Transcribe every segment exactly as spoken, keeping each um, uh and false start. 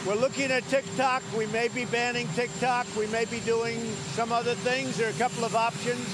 We're looking at TikTok. We may be banning TikTok. We may be doing some other things. There are a couple of options.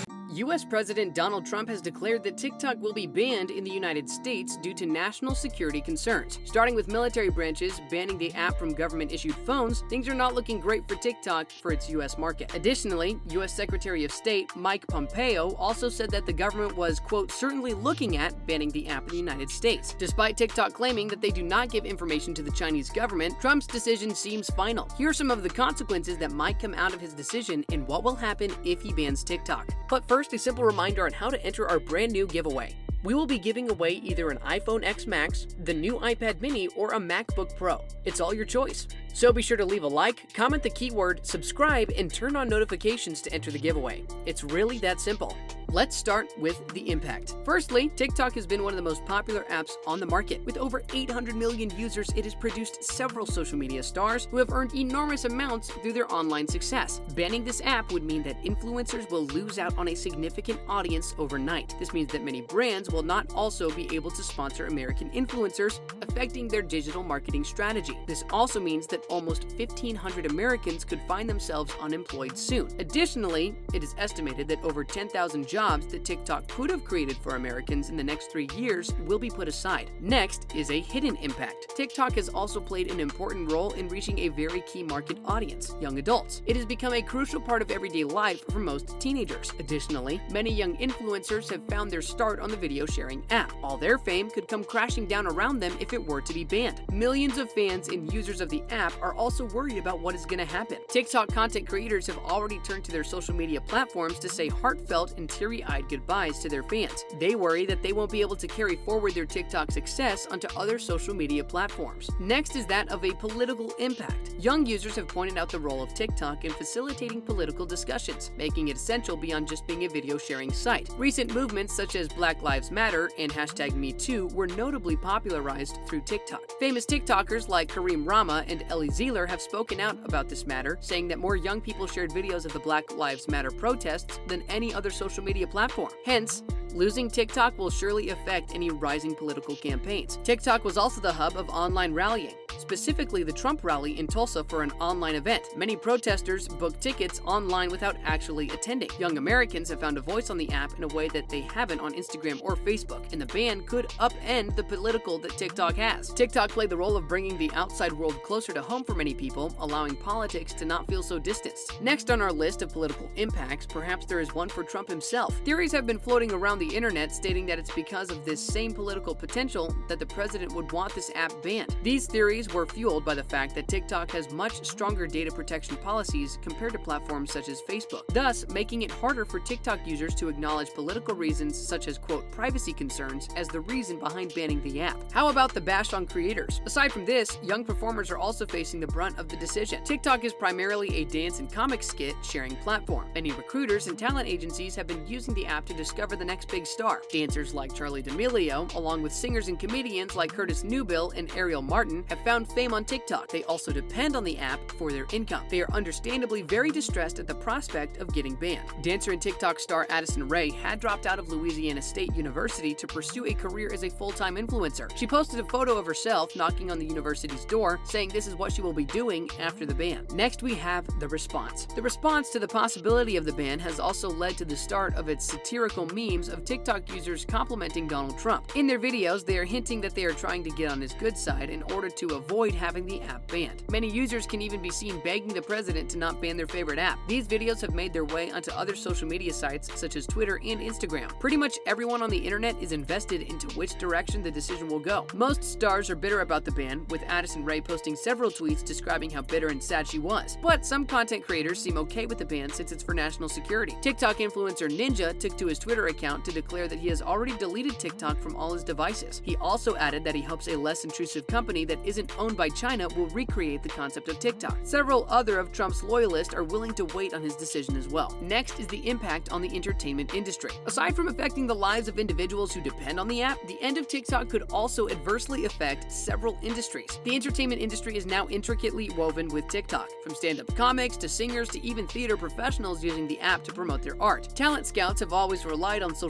U S President Donald Trump has declared that TikTok will be banned in the United States due to national security concerns. Starting with military branches banning the app from government-issued phones, things are not looking great for TikTok for its U S market. Additionally, U S Secretary of State Mike Pompeo also said that the government was, quote, certainly looking at banning the app in the United States. Despite TikTok claiming that they do not give information to the Chinese government, Trump's decision seems final. Here are some of the consequences that might come out of his decision and what will happen if he bans TikTok. But first, a simple reminder on how to enter our brand new giveaway. We will be giving away either an iPhone X Max, the new iPad mini, or a MacBook Pro. It's all your choice. So be sure to leave a like, comment the keyword, subscribe, and turn on notifications to enter the giveaway. It's really that simple. Let's start with the impact. Firstly, TikTok has been one of the most popular apps on the market. With over eight hundred million users, it has produced several social media stars who have earned enormous amounts through their online success. Banning this app would mean that influencers will lose out on a significant audience overnight. This means that many brands will not also be able to sponsor American influencers, affecting their digital marketing strategy. This also means that almost fifteen hundred Americans could find themselves unemployed soon. Additionally, it is estimated that over ten thousand jobs that TikTok could have created for Americans in the next three years will be put aside. Next is a hidden impact. TikTok has also played an important role in reaching a very key market audience, young adults. It has become a crucial part of everyday life for most teenagers. Additionally, many young influencers have found their start on the video sharing app. All their fame could come crashing down around them if it were to be banned. Millions of fans and users of the app are also worried about what is going to happen. TikTok content creators have already turned to their social media platforms to say heartfelt and teary-eyed goodbyes to their fans. They worry that they won't be able to carry forward their TikTok success onto other social media platforms. Next is that of a political impact. Young users have pointed out the role of TikTok in facilitating political discussions, making it essential beyond just being a video sharing site. Recent movements such as Black Lives Matter and hashtag Me Too were notably popularized through TikTok. Famous TikTokers like Kareem Rama and Ellie Zealer have spoken out about this matter, saying that more young people shared videos of the Black Lives Matter protests than any other social media platform. Hence, losing TikTok will surely affect any rising political campaigns. TikTok was also the hub of online rallying, specifically the Trump rally in Tulsa for an online event. Many protesters booked tickets online without actually attending. Young Americans have found a voice on the app in a way that they haven't on Instagram or Facebook, and the ban could upend the political that TikTok has. TikTok played the role of bringing the outside world closer to home for many people, allowing politics to not feel so distanced. Next on our list of political impacts, perhaps there is one for Trump himself. Theories have been floating around the internet stating that it's because of this same political potential that the president would want this app banned. These theories were fueled by the fact that TikTok has much stronger data protection policies compared to platforms such as Facebook, thus making it harder for TikTok users to acknowledge political reasons such as, quote, privacy concerns as the reason behind banning the app. How about the bash on creators? Aside from this, young performers are also facing the brunt of the decision. TikTok is primarily a dance and comic skit sharing platform. Many recruiters and talent agencies have been using the app to discover the next big star. Dancers like Charli D'Amelio, along with singers and comedians like Curtis Newbill and Ariel Martin, have found fame on TikTok. They also depend on the app for their income. They are understandably very distressed at the prospect of getting banned. Dancer and TikTok star Addison Rae had dropped out of Louisiana State University to pursue a career as a full-time influencer. She posted a photo of herself knocking on the university's door, saying this is what she will be doing after the ban. Next, we have the response. The response to the possibility of the ban has also led to the start of its satirical memes of TikTok users complimenting Donald Trump. In their videos, they are hinting that they are trying to get on his good side in order to avoid having the app banned. Many users can even be seen begging the president to not ban their favorite app. These videos have made their way onto other social media sites such as Twitter and Instagram. Pretty much everyone on the internet is invested into which direction the decision will go. Most stars are bitter about the ban, with Addison Rae posting several tweets describing how bitter and sad she was. But some content creators seem okay with the ban since it's for national security. TikTok influencer Ninja took to his Twitter account to declare that he has already deleted TikTok from all his devices. He also added that he hopes a less intrusive company that isn't owned by China will recreate the concept of TikTok. Several other of Trump's loyalists are willing to wait on his decision as well. Next is the impact on the entertainment industry. Aside from affecting the lives of individuals who depend on the app, the end of TikTok could also adversely affect several industries. The entertainment industry is now intricately woven with TikTok, from stand-up comics to singers to even theater professionals using the app to promote their art. Talent scouts have always relied on social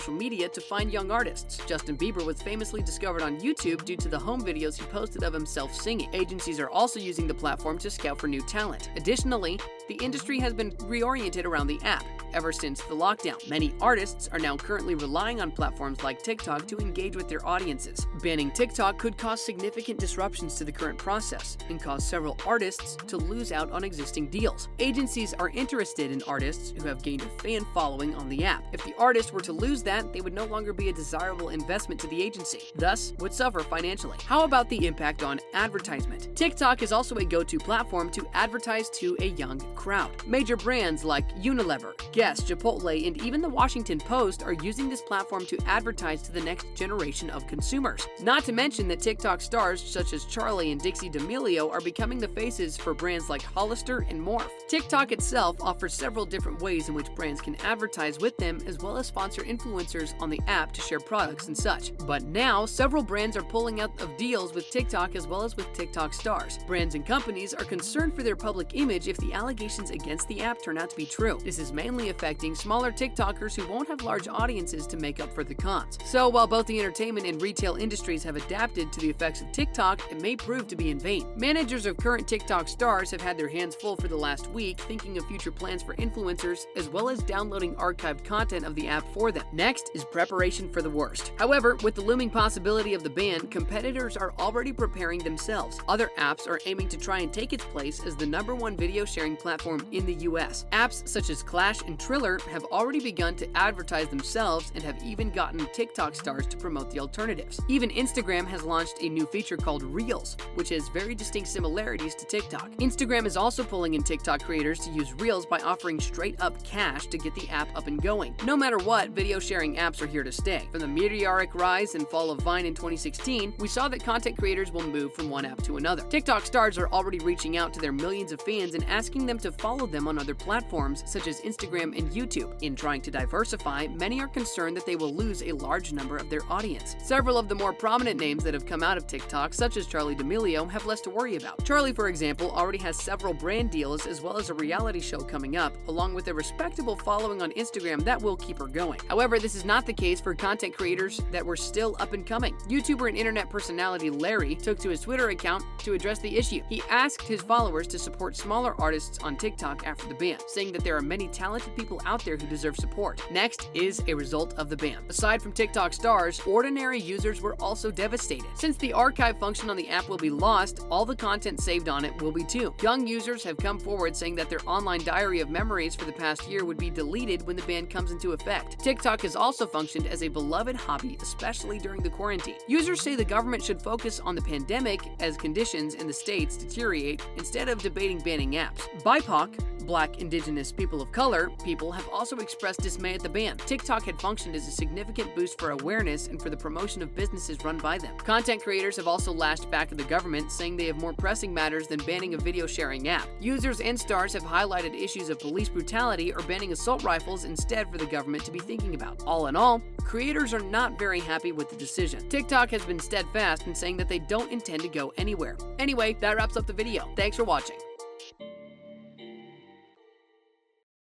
social media to find young artists. Justin Bieber was famously discovered on YouTube due to the home videos he posted of himself singing. Agencies are also using the platform to scout for new talent. Additionally, the industry has been reoriented around the app ever since the lockdown. Many artists are now currently relying on platforms like TikTok to engage with their audiences. Banning TikTok could cause significant disruptions to the current process and cause several artists to lose out on existing deals. Agencies are interested in artists who have gained a fan following on the app. If the artist were to lose that, they would no longer be a desirable investment to the agency, thus would suffer financially. How about the impact on advertisement? TikTok is also a go-to platform to advertise to a young crowd. Major brands like Unilever, Guess, Chipotle, and even the Washington Post are using this platform to advertise to the next generation of consumers. Not to mention that TikTok stars such as Charli and Dixie D'Amelio are becoming the faces for brands like Hollister and Morphe. TikTok itself offers several different ways in which brands can advertise with them, as well as sponsor influencers on the app to share products and such. But now, several brands are pulling out of deals with TikTok as well as with TikTok stars. Brands and companies are concerned for their public image if the allegations against the app turn out to be true. This is mainly affecting smaller TikTokers who won't have large audiences to make up for the cons. So while both the entertainment and retail industries have adapted to the effects of TikTok, it may prove to be in vain. Managers of current TikTok stars have had their hands full for the last week, thinking of future plans for influencers, as well as downloading archived content of the app for them. Next is preparation for the worst. However, with the looming possibility of the ban, competitors are already preparing themselves. Other apps are aiming to try and take its place as the number one video sharing platform in the U S. Apps such as Clash and Triller have already begun to advertise themselves and have even gotten TikTok stars to promote the alternatives. Even Instagram has launched a new feature called Reels, which has very distinct similarities to TikTok. Instagram is also pulling in TikTok creators to use Reels by offering straight-up cash to get the app up and going. No matter what, video sharing apps are here to stay. From the meteoric rise and fall of Vine in twenty sixteen, we saw that content creators will move from one app to another. TikTok stars are already reaching out to their millions of fans and asking them to follow them on other platforms such as Instagram and YouTube. In trying to diversify, many are concerned that they will lose a large number of their audience. Several of the more prominent names that have come out of TikTok, such as Charli D'Amelio, have less to worry about. Charli, for example, already has several brand deals as well as a reality show coming up, along with a respectable following on Instagram that will keep her going. However, this is not the case for content creators that were still up and coming. YouTuber and internet personality Larry took to his Twitter account to address the issue. He asked his followers to support smaller artists on TikTok after the ban, saying that there are many talented people out there who deserve support. Next is a result of the ban. Aside from TikTok stars, ordinary users were also devastated. Since the archive function on the app will be lost, all the content saved on it will be too. Young users have come forward saying that their online diary of memories for the past year would be deleted when the ban comes into effect. TikTok has also functioned as a beloved hobby, especially during the quarantine. Users say the government should focus on the pandemic as conditions in the states deteriorate instead of debating banning apps. B I P O C, Black, Indigenous, People of Color people have also expressed dismay at the ban. TikTok had functioned as a significant boost for awareness and for the promotion of businesses run by them. Content creators have also lashed back at the government, saying they have more pressing matters than banning a video sharing app. Users and stars have highlighted issues of police brutality or banning assault rifles instead for the government to be thinking about. All in all, creators are not very happy with the decision. TikTok has been steadfast in saying that they don't intend to go anywhere. Anyway, that wraps up the video. Thanks for watching.